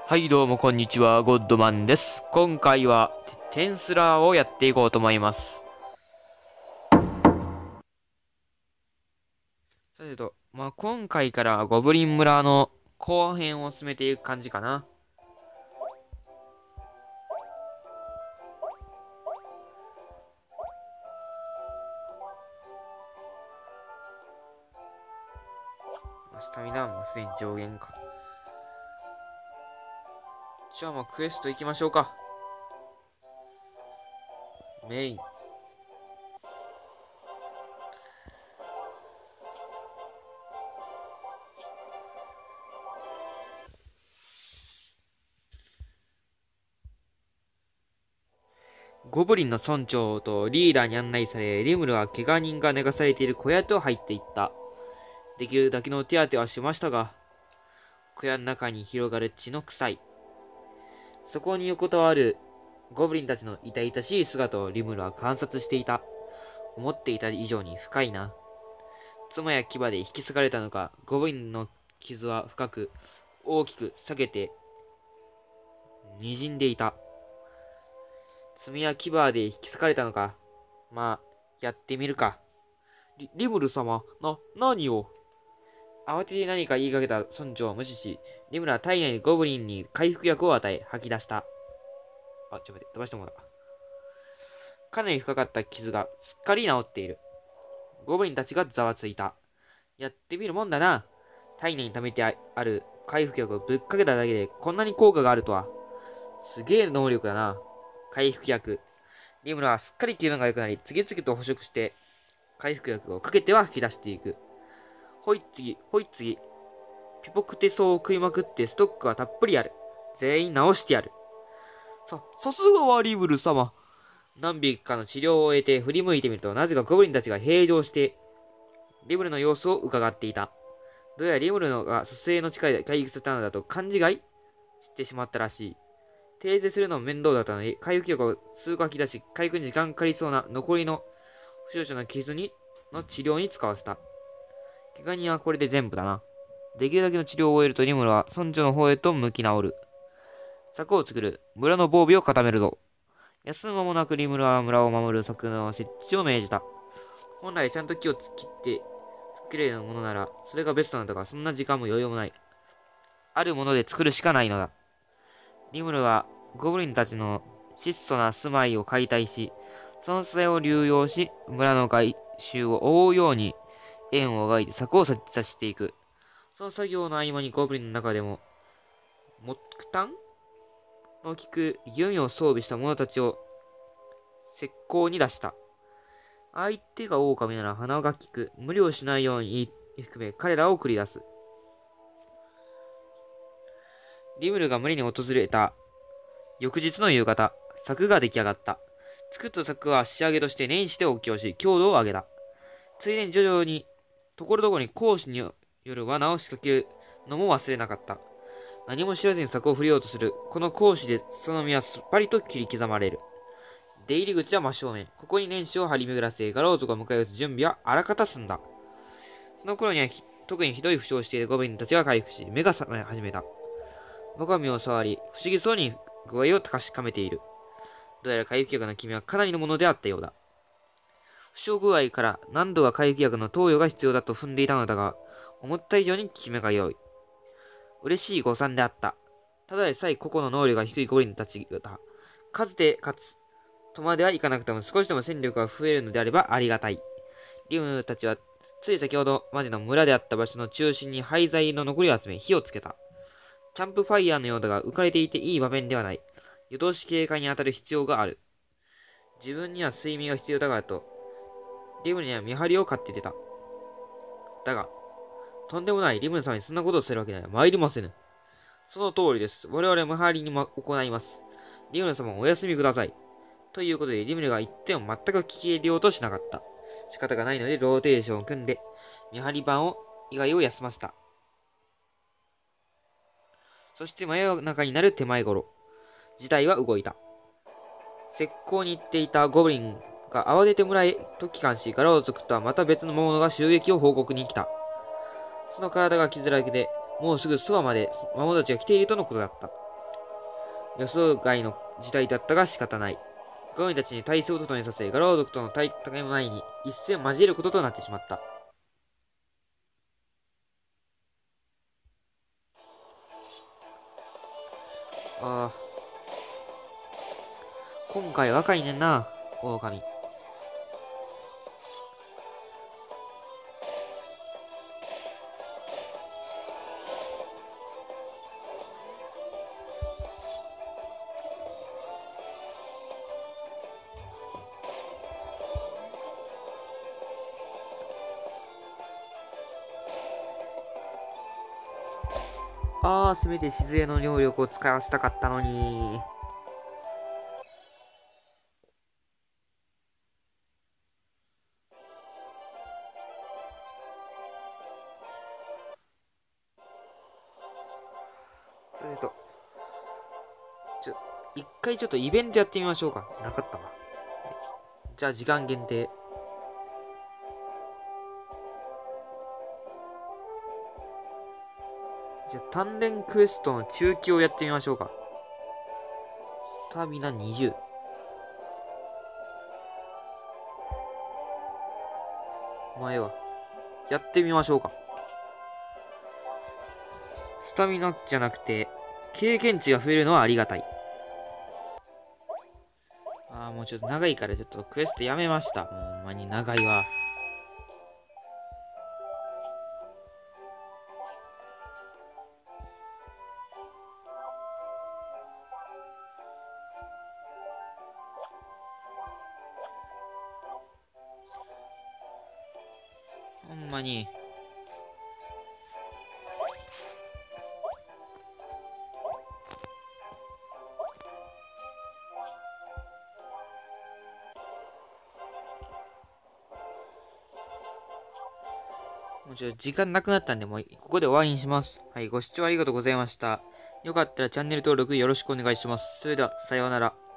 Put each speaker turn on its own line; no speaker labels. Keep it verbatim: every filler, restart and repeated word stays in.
はいどうもこんにちは、ゴッドマンです。今回はテンスラーをやっていこうと思います。さてと、まあ今回からはゴブリン村の後編を進めていく感じかな。スタミナはもうすでに上限か。じゃあもうクエスト行きましょうか。メイン。ゴブリンの村長とリーダーに案内され、リムルは怪我人が寝かされている小屋と入っていった。できるだけの手当てはしましたが、小屋の中に広がる血の臭い。そこに横たわるゴブリンたちの痛々しい姿をリムルは観察していた。思っていた以上に深いな。妻や牙で引き裂かれたのか、ゴブリンの傷は深く、大きく裂けて、滲んでいた。爪や牙で引き裂かれたのか。まあ、やってみるか。リ、リムル様、な、何を慌てて何か言いかけた村長を無視し、リムルは体内にゴブリンに回復薬を与え、吐き出した。あ、ちょっと待って、飛ばしてもらった。かなり深かった傷がすっかり治っている。ゴブリンたちがざわついた。やってみるもんだな。体内に溜めてある回復薬をぶっかけただけでこんなに効果があるとは。すげえ能力だな。回復薬。リムルはすっかり気分が良くなり、次々と捕食して、回復薬をかけては吹き出していく。ほい次、ほい次。ピポクテソを食いまくってストックはたっぷりある。全員治してやる。さ、さすがはリムル様。何匹かの治療を終えて振り向いてみると、なぜかゴブリンたちが平常して、リムルの様子を伺っていた。どうやらリムルのが蘇生の力で回復したのだと勘違いしてしまったらしい。訂正するのも面倒だったのに、回復薬を数個吐き出し、回復に時間かかりそうな残りの負傷者の傷にの治療に使わせた。怪我人はこれで全部だな。できるだけの治療を終えるとリムルは村長の方へと向き直る。柵を作る。村の防備を固めるぞ。休む間もなくリムルは村を守る柵の設置を命じた。本来ちゃんと木を切ってきれいなものならそれがベストなんだが、そんな時間も余裕もない。あるもので作るしかないのだ。リムルはゴブリンたちの質素な住まいを解体し、その素材を流用し、村の外周を覆うように円を描いて柵を設置していく。その作業の合間にゴブリンの中でも、木炭の効く弓を装備した者たちを石膏に出した。相手が狼なら鼻が利く。無理をしないように含め彼らを繰り出す。リムルが無理に訪れた翌日の夕方、柵が出来上がった。作った柵は仕上げとして年始で補強し、強度を上げた。ついでに徐々に、ところどころに講師による罠を仕掛けるのも忘れなかった。何も知らずに柵を振りようとする。この講師でその身はすっぱりと切り刻まれる。出入り口は真正面。ここに年始を張り巡らせ、ガロー族を迎え撃つ準備はあらかた済んだ。その頃には特にひどい負傷をしているゴブリンたちが回復し、目が覚め始めた。僕は身を触り、不思議そうに具合を確かめている。どうやら回復薬の君はかなりのものであったようだ。負傷具合から何度か回復薬の投与が必要だと踏んでいたのだが、思った以上に効き目が良い。嬉しい誤算であった。ただでさえ個々の能力が低いゴブリンたちだ。数で勝つとまではいかなくても少しでも戦力が増えるのであればありがたい。リムたちはつい先ほどまでの村であった場所の中心に廃材の残りを集め火をつけた。キャンプファイヤーのようだが浮かれていていい場面ではない。夜通し警戒に当たる必要がある。自分には睡眠が必要だからと、リムには見張りを買って出た。だが、とんでもない。リム様にそんなことをするわけには参りませぬ。その通りです。我々見張りに、ま、行います。リム様お休みください。ということで、リムルが言っても全く聞き入れようとしなかった。仕方がないので、ローテーションを組んで、見張り番を、以外を休ませた。そして真夜中になる手前頃、事態は動いた。石膏に行っていたゴブリンが慌てて村へと帰還し、ガラオ族とはまた別の魔物が襲撃を報告に来た。その体が傷だらけで、もうすぐそばまで魔物たちが来ているとのことだった。 予想外の事態だったが仕方ない。ゴミたちに体勢を整えさせ、ガロー族との戦いの前に一戦交えることとなってしまった。ああ。今回若いねんな、狼。ああ、せめて静江の能力を使わせたかったのに。それと、ちょ、一回ちょっとイベントやってみましょうか。なかったわ。じゃあ時間限定。じゃあ鍛錬クエストの中級をやってみましょうか。スタミナにじゅう。お前は。やってみましょうか。スタミナじゃなくて、経験値が増えるのはありがたい。ああ、もうちょっと長いからちょっとクエストやめました。ほんまに長いわ。ほんまに。もうちょっと時間なくなったんで、もうここで終わりにします。はい、ご視聴ありがとうございました。よかったらチャンネル登録よろしくお願いします。それでは、さようなら。